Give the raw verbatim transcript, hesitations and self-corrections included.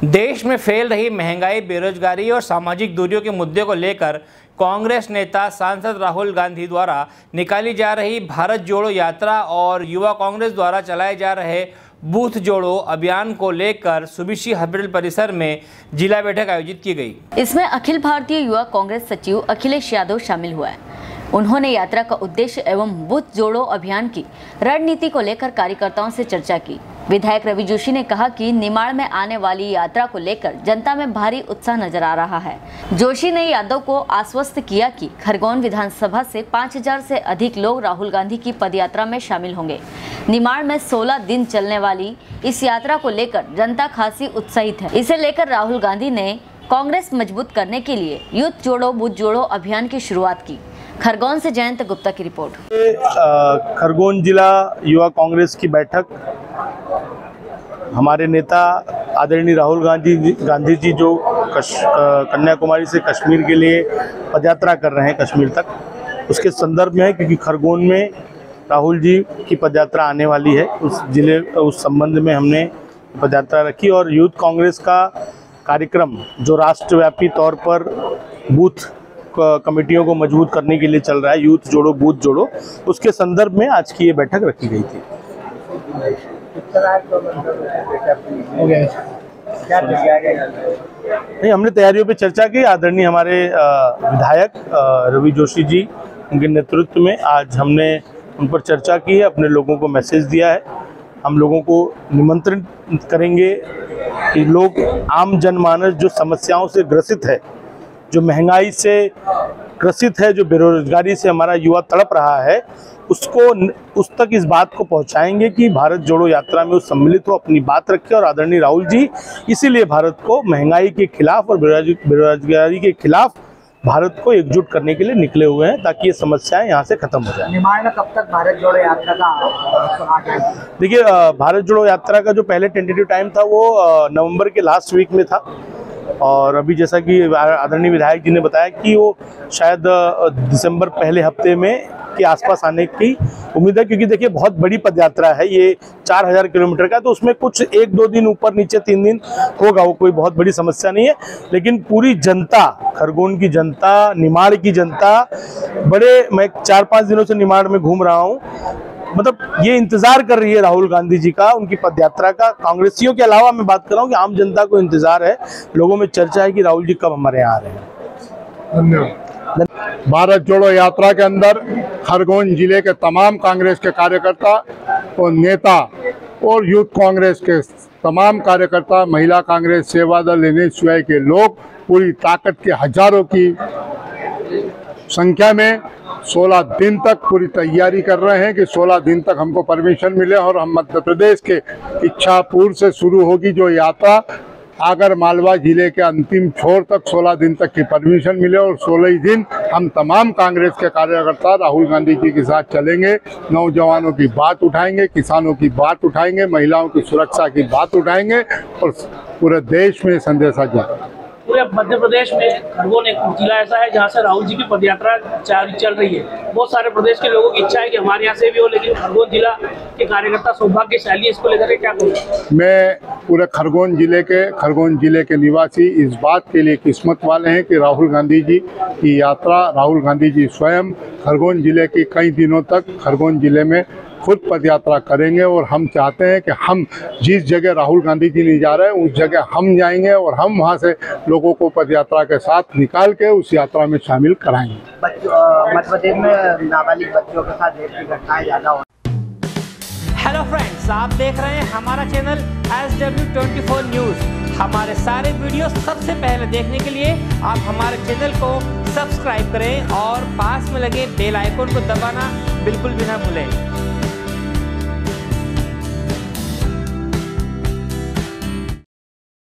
देश में फैल रही महंगाई, बेरोजगारी और सामाजिक दूरियों के मुद्दे को लेकर कांग्रेस नेता सांसद राहुल गांधी द्वारा निकाली जा रही भारत जोड़ो यात्रा और युवा कांग्रेस द्वारा चलाए जा रहे बूथ जोड़ो अभियान को लेकर सुबिशी हॉस्पिटल परिसर में जिला बैठक आयोजित की गई। इसमें अखिल भारतीय युवा कांग्रेस सचिव अखिलेश यादव शामिल हुआ है। उन्होंने यात्रा का उद्देश्य एवं बूथ जोड़ो अभियान की रणनीति को लेकर कार्यकर्ताओं से चर्चा की। विधायक रवि जोशी ने कहा कि निमाड़ में आने वाली यात्रा को लेकर जनता में भारी उत्साह नजर आ रहा है। जोशी ने यादव को आश्वस्त किया कि खरगोन विधानसभा से पाँच हज़ार से अधिक लोग राहुल गांधी की पदयात्रा में शामिल होंगे। निमाड़ में सोलह दिन चलने वाली इस यात्रा को लेकर जनता खासी उत्साहित है। इसे लेकर राहुल गांधी ने कांग्रेस मजबूत करने के लिए यूथ जोड़ो बूथ जोड़ो अभियान की शुरुआत की। खरगोन से जयंत गुप्ता की रिपोर्ट। खरगोन जिला युवा कांग्रेस की बैठक हमारे नेता आदरणीय राहुल गांधी गांधी जी जो कन्याकुमारी से कश्मीर के लिए पदयात्रा कर रहे हैं कश्मीर तक, उसके संदर्भ में है क्योंकि खरगोन में राहुल जी की पदयात्रा आने वाली है। उस जिले उस संबंध में हमने पदयात्रा रखी और यूथ कांग्रेस का कार्यक्रम जो राष्ट्रव्यापी तौर पर बूथ कमेटियों को मजबूत करने के लिए चल रहा है, यूथ जोड़ो बूथ जोड़ो, उसके संदर्भ में आज की ये बैठक रखी गई थी। नहीं, हमने तैयारियों पे चर्चा की। आदरणीय हमारे विधायक रवि जोशी जी, उनके नेतृत्व में आज हमने उन पर चर्चा की है, अपने लोगों को मैसेज दिया है। हम लोगों को निमंत्रित करेंगे कि लोग, आम जनमानस जो समस्याओं से ग्रसित है, जो महंगाई से ग्रसित है, जो बेरोजगारी से हमारा युवा तड़प रहा है, उसको उस तक इस बात को पहुंचाएंगे कि भारत जोड़ो यात्रा में वो सम्मिलित हो, अपनी बात रखे। और आदरणीय राहुल जी इसीलिए भारत को महंगाई के खिलाफ और बेरोजगारी के खिलाफ भारत को एकजुट करने के लिए निकले हुए हैं, ताकि ये समस्याएं यहाँ से खत्म हो जाए। निमाड़ में कब तक भारत जोड़ो यात्रा का? देखिए, भारत जोड़ो यात्रा का जो पहले टेंटेटिव टाइम था वो नवंबर के लास्ट वीक में था, और अभी जैसा कि आदरणीय विधायक जी ने बताया कि वो शायद दिसंबर पहले हफ्ते में के आसपास आने की उम्मीद है, क्योंकि देखिए बहुत बड़ी पदयात्रा है, ये चार हजार किलोमीटर का, तो उसमें कुछ एक दो दिन ऊपर नीचे तीन दिन होगा, वो कोई बहुत बड़ी समस्या नहीं है। लेकिन पूरी जनता, खरगोन की जनता, निमाड़ की जनता, बड़े, मैं चार पाँच दिनों से निमाड़ में घूम रहा हूँ, मतलब ये इंतजार कर रही है राहुल गांधी जी का, उनकी पदयात्रा का। कांग्रेसियों के अलावा मैं बात कर रहा हूँ कि आम जनता को इंतजार है, लोगों में चर्चा है कि राहुल जी कब हमारे यहाँ आ रहे हैं। धन्यवाद। भारत जोड़ो यात्रा के अंदर खरगोन जिले के तमाम कांग्रेस के कार्यकर्ता और नेता और यूथ कांग्रेस के तमाम कार्यकर्ता, महिला कांग्रेस, सेवा दल, एन एस यू आई के लोग पूरी ताकत के हजारों की संख्या में सोलह दिन तक पूरी तैयारी कर रहे हैं कि सोलह दिन तक हमको परमिशन मिले और हम मध्य प्रदेश के इच्छापुर से शुरू होगी जो यात्रा आगर मालवा जिले के अंतिम छोर तक सोलह दिन तक की परमिशन मिले, और सोलह ही दिन हम तमाम कांग्रेस के कार्यकर्ता राहुल गांधी जी के साथ चलेंगे। नौजवानों की बात उठाएंगे, किसानों की बात उठाएंगे, महिलाओं की सुरक्षा की बात उठाएंगे और पूरे देश में संदेशा जाएगा। पूरे मध्य प्रदेश में खरगोन एक जिला ऐसा है जहाँ से राहुल जी की पदयात्रा चल रही है। बहुत सारे प्रदेश के लोगों की इच्छा है कि हमारे यहाँ से भी हो, लेकिन खरगोन जिला के कार्यकर्ता सौभाग्यशाली, इसको लेकर क्या कहूँ? मैं पूरे खरगोन जिले के खरगोन जिले के निवासी इस बात के लिए किस्मत वाले हैं कि राहुल गांधी जी की यात्रा, राहुल गांधी जी स्वयं खरगोन जिले की कई दिनों तक खरगोन जिले में खुद पदयात्रा करेंगे, और हम चाहते हैं कि हम जिस जगह राहुल गांधी जी नहीं जा रहे हैं उस जगह हम जाएंगे और हम वहां से लोगों को पदयात्रा के साथ निकाल के उस यात्रा में शामिल कराएंगे। मध्य प्रदेश में नाबालिग बच्चों के साथ रेप की घटनाएं ज्यादा हो। हेलो फ्रेंड्स, आप देख रहे हैं हमारा channel S W twenty four news. हमारे सारे वीडियो सबसे पहले देखने के लिए आप हमारे चैनल को सब्सक्राइब करें और पास में लगे बेल आइकन को दबाना बिल्कुल भी ना भूलें।